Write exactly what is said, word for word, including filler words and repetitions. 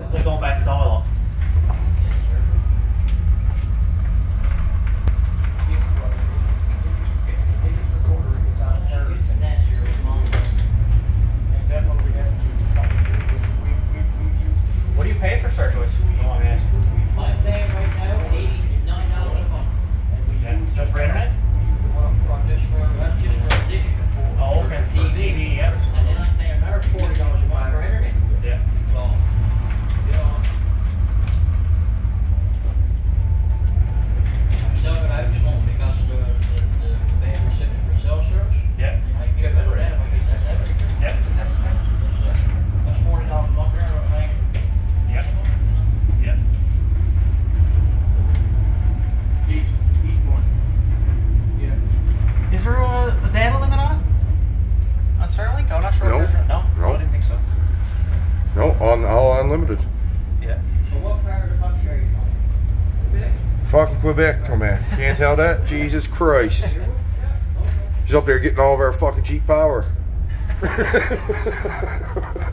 It's like going back to dial-up. What do you pay for Star Choice? No, I'm asking. I'm paying right now eighty-nine dollars a month. Yeah, just for internet? Just for, that's just for a dish. Oh, okay. T V. Yeah. And then I'm paying another forty dollars a month for internet. Yeah. Well, you know, I'm selling it out home because the, the, the, the band for six for cell service. Yeah. And I can get rid of that if I get that every year. Yeah. That's, that's, that's forty dollars a month there, I think. Yeah. Yeah. Each, each one. Yeah. Is there a, a data limit on it? On Starlink? I'm not sure. No. If there's a, no? No. I didn't think so. No, on all unlimited. Yeah. So what part of the country are you from? Quebec? Fucking Quebec, come on. Can't tell that? Jesus Christ. She's up there getting all of our fucking cheap power.